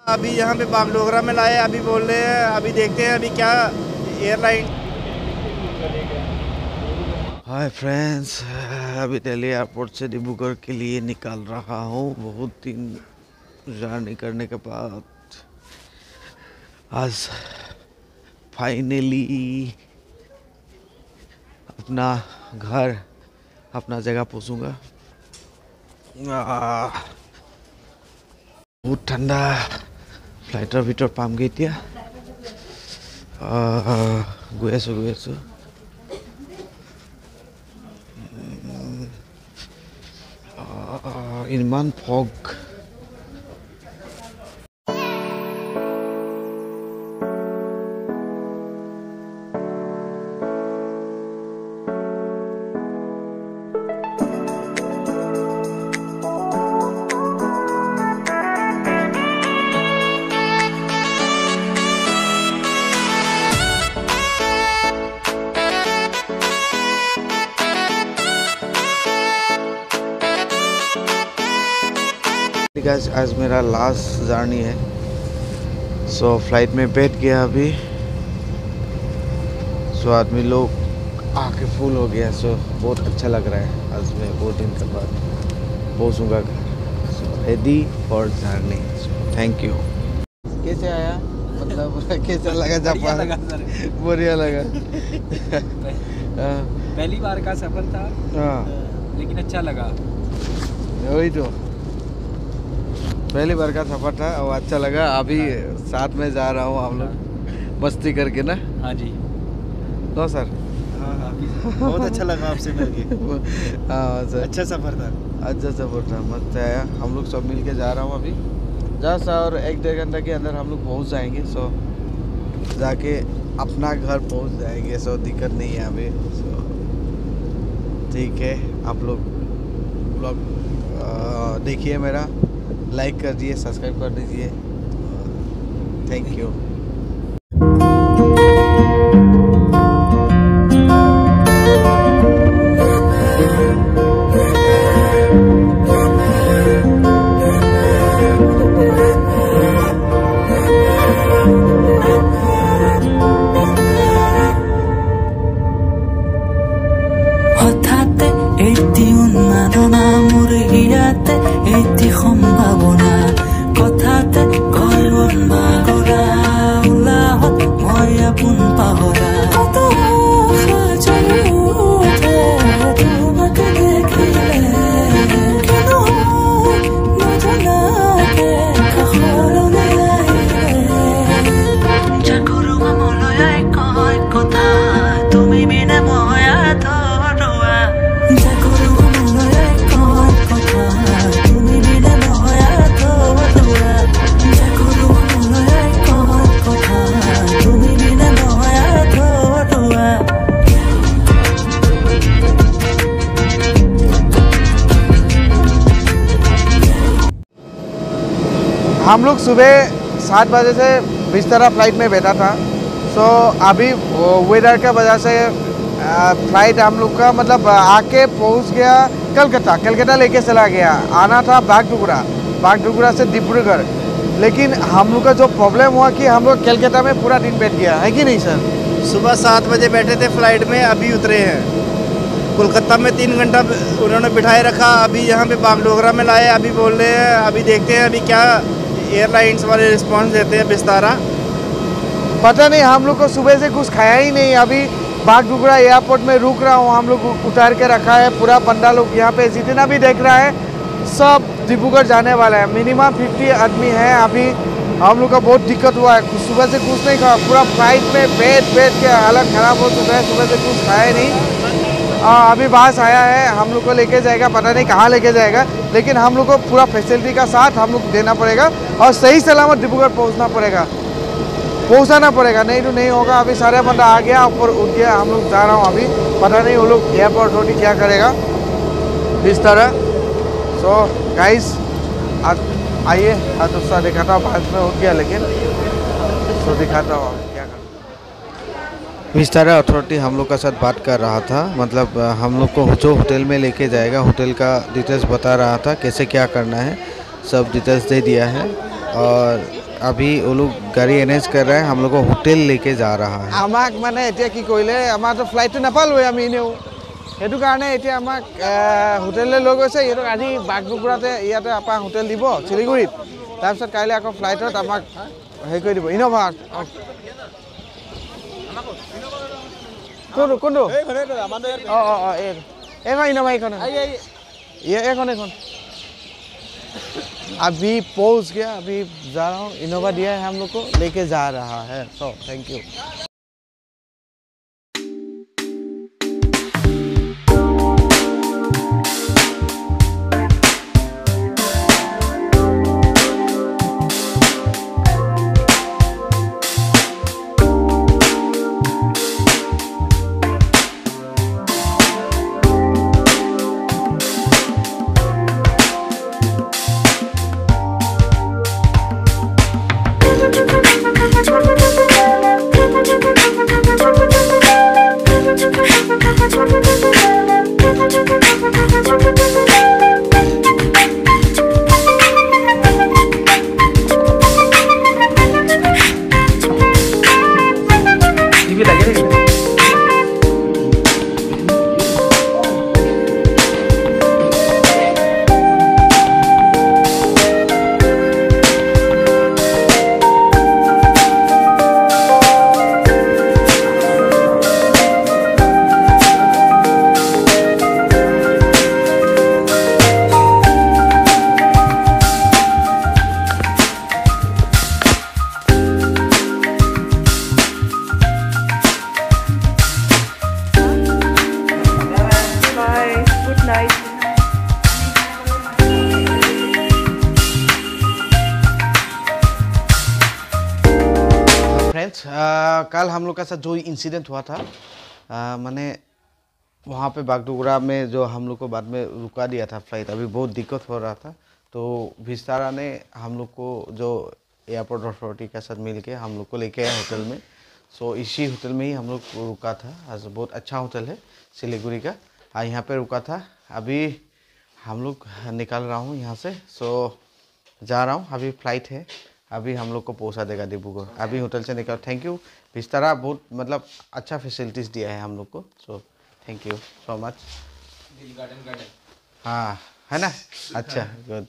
अभी यहाँ पे बागडोगरा में लाए, अभी बोल रहे हैं, अभी देखते हैं अभी क्या एयरलाइन। हाय फ्रेंड्स, अभी दिल्ली एयरपोर्ट से डिब्रूगढ़ के लिए निकल रहा हूँ। बहुत दिन जर्नी करने के बाद आज फाइनली अपना घर, अपना जगह पहुँचूँगा। बहुत ठंडा फ्लाइटर भीतर पामगे इतना गई आसो इमान फग। आज मेरा लास्ट जर्नी है, सो फ्लाइट में बैठ गया अभी। सो आदमी लोग आके फुल हो गया। सो बहुत अच्छा लग रहा है। आज मैं बहुत दिन के बाद पहुँचूँगा घर। So ready for journey. Thank you. कैसे आया, मतलब कैसा लगा जापान? बढ़िया लगा। पहली बार का सफर था। हाँ, लेकिन अच्छा लगा। वही तो पहली बार का सफर था और अच्छा लगा। अभी साथ में जा रहा हूँ, हम लोग मस्ती करके ना। हाँ जी, तो सर हाँ बहुत अच्छा लगा आपसे मिलके। हाँ सर, अच्छा सफर था। अच्छा सफर था, मस्त आया। हम लोग सब मिल के जा रहा हूँ अभी जस्ट, और 1-1.5 घंटा के अंदर हम लोग पहुँच जाएंगे। सो जाके अपना घर पहुँच जाएंगे। सो दिक्कत नहीं है अभी। सो ठीक है, आप लोग ब्लॉग देखिए, मेरा लाइक कर दीजिए, सब्सक्राइब कर दीजिए। Thank you. हम लोग सुबह 7 बजे से बिस्तरा फ्लाइट में बैठा था। सो अभी वेदर का वजह से फ्लाइट हम लोग का मतलब आके पहुंच गया कलकत्ता लेके चला गया। आना था बागडोगरा से डिब्रूगढ़। लेकिन हम लोग का जो प्रॉब्लम हुआ कि हम लोग कलकत्ता में पूरा दिन बैठ गया है कि नहीं सर? सुबह 7 बजे बैठे थे फ्लाइट में, अभी उतरे हैं। कोलकाता में 3 घंटा उन्होंने बिठाए रखा। अभी यहाँ पे बागडोगरा में लाए, अभी बोल रहे हैं, अभी देखते हैं अभी क्या एयरलाइंस वाले रिस्पांस देते हैं। बिस्तारा पता नहीं, हम लोग को सुबह से कुछ खाया ही नहीं। अभी बागडोगरा एयरपोर्ट में रुक रहा हूँ। हम लोग उतार के रखा है पूरा 15 लोग। यहाँ पे जितना भी देख रहा है सब डिब्रूगढ़ जाने वाला है। मिनिमम 50 आदमी है। अभी हम लोग का बहुत दिक्कत हुआ है। सुबह से कुछ नहीं खाया, पूरा फ्लाइट में बैठ के हालत ख़राब हो चुका है। सुबह से कुछ खाया नहीं। अभी बस आया है, हम लोग को लेके जाएगा, पता नहीं कहाँ लेके जाएगा। लेकिन हम लोग को पूरा फैसिलिटी का साथ हम लोग देना पड़ेगा और सही सलामत डिब्रूगढ़ पहुँचाना पड़ेगा। नहीं तो नहीं होगा। अभी सारे बंदा आ गया, ऊपर उठ गया, हम लोग जा रहा हूँ अभी। पता नहीं वो लोग एयरपोर्ट रोटी क्या करेगा इस तरह। सो गाइस आइए, दूसरा दिखाता हूँ। बाद में उठ गया लेकिन सो दिखाता हूँ क्या करना। विस्तारा अथॉरिटी हम लोग का साथ बात कर रहा था। मतलब हम लोग को जो होटल में लेके जाएगा, होटल का डिटेल्स बता रहा था, कैसे क्या करना है, सब डिटेल्स दे दिया है। और अभी वो लोग गाड़ी अरेंज कर रहे हैं, हम लोग को होटल लेके जा रहा है। আমাক মানে এতিয়া কি কৰিলে, আমাৰতো ফ্লাইটটো নাপালোৱে আমি এনেও, সেইটো কাৰণে এতিয়া আমাক হোটেললৈ লৈ গৈছে। ইহঁতক আজি বাগডোগৰাতে ইয়াতে আপা হোটেল দিব শিলিগুৰিত, তাৰপিছত কাইলৈ আকৌ ফ্লাইটত আমাক হেৰি কৰি দিব ইন'ভা। কোনটো কোনটো? অঁ অঁ অঁ এইখন ইন'ভা, এইখন এইখন अभी पहुंच गया, अभी जा रहा हूँ। इनोवा दिया है हम लोग को, लेके जा रहा है। सो थैंक यू। फ्रेंड्स, कल हम लोग का साथ जो इंसिडेंट हुआ था, मैंने वहाँ पे बागडोगरा में जो हम लोग को बाद में रुका दिया था फ्लाइट, अभी बहुत दिक्कत हो रहा था। तो विस्तारा ने हम लोग को जो एयरपोर्ट अथॉरिटी के साथ मिल के हम लोग को लेके आया होटल में। सो इसी होटल में ही हम लोग रुका था। आज बहुत अच्छा होटल है सिलीगुड़ी का, यहाँ पे रुका था। अभी हम लोग निकल रहा हूँ यहाँ से। सो जा रहा हूँ, अभी फ्लाइट है, अभी हम लोग को पहुँचा देगा डिब्रूगढ़। अभी होटल से निकल। थैंक यू विस्तारा, बहुत मतलब अच्छा फैसिलिटीज़ दिया है हम लोग को। So thank you so much. हाँ है ना, अच्छा गुड।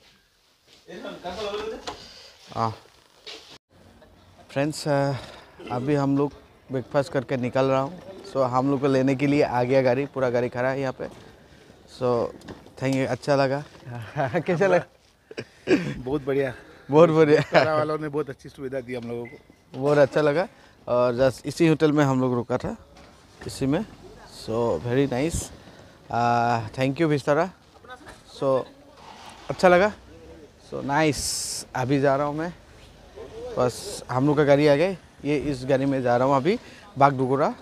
हाँ फ्रेंड्स, अभी हम लोग ब्रेकफास्ट करके निकल रहा हूँ। सो हम लोग को लेने के लिए आ गया गाड़ी, पूरा गाड़ी खड़ा है यहाँ पे। सो थैंक यू, अच्छा लगा। कैसा लगा? बहुत बढ़िया, बहुत बढ़िया। विस्तारा वालों ने बहुत अच्छी सुविधा दी हम लोगों को, बहुत अच्छा लगा। और जस्ट इसी होटल में हम लोग रुका था, इसी में। So very nice, thank you Vistara. So अच्छा लगा, सो नाइस। अभी जा रहा हूँ मैं, बस हम लोग का गाड़ी आ गई, ये इस गाड़ी में जा रहा हूँ अभी बागडोगरा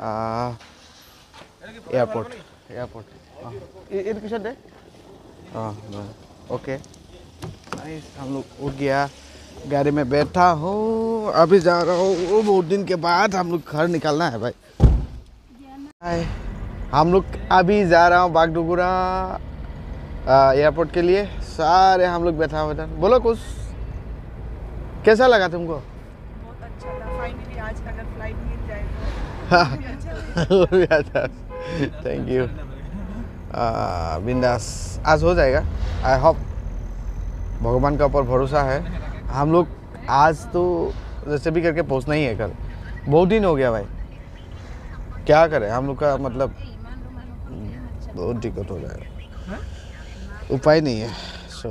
एयरपोर्ट। ये किशन है। हाँ ओके नाइस। हम लोग उठ गया, गाड़ी में बैठा हूँ, अभी जा रहा हूँ। वो बहुत दिन के बाद हम लोग घर निकलना है भाई। हाय, हम लोग अभी जा रहा हूँ बागडोगरा एयरपोर्ट के लिए। सारे हम लोग बैठा हुआ। बोलो कुछ, कैसा लगा तुमको? बहुत अच्छा था, फाइनली आज अगर फ्लाइट मिल जाए तो अच्छा। Thank you. बिंदास, आज हो जाएगा, आई होप। भगवान का ऊपर भरोसा है। हम लोग आज तो जैसे भी करके पहुंचना ही है कल। बहुत दिन हो गया भाई, क्या करें हम लोग का, मतलब बहुत दिक्कत हो जाएगा, उपाय नहीं है। सो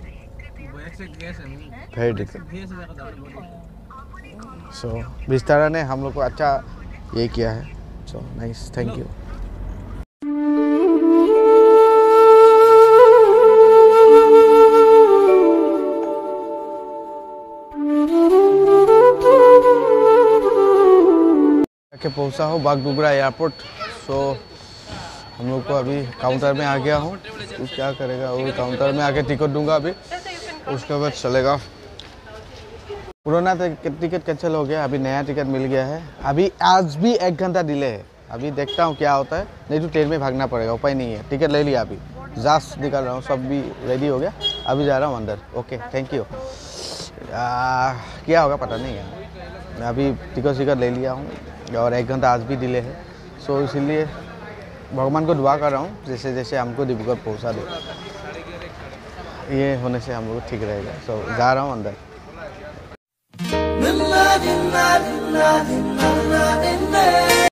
फिर दिक्कत। सो विस्तारा ने हम लोग को अच्छा ये किया है। So nice, thank you. के पहुंचा हो बागडोगरा एयरपोर्ट। सो हम लोग को अभी काउंटर में आ गया हूँ। कुछ क्या करेगा वो, काउंटर में आके टिकट दूंगा अभी, उसके बाद चलेगा। पुराना टिकट कैंसिल हो गया, अभी नया टिकट मिल गया है। अभी आज भी 1 घंटा डिले है, अभी देखता हूँ क्या होता है, नहीं तो ट्रेन में भागना पड़ेगा, उपाय नहीं है। टिकट ले लिया, अभी जस्ट निकल रहा हूँ, सब भी रेडी हो गया, अभी जा रहा हूँ अंदर। Okay thank you. क्या होगा पता नहीं यार। मैं अभी टिकट ले लिया हूँ और 1 घंटा आज भी डिले है, सो इसीलिए भगवान को दुआ कर रहा हूँ जैसे जैसे हमको डिब्रूगढ़ पहुँचा दे, ये होने से हम लोग ठीक रहेगा। सो जा रहा हूँ अंदर।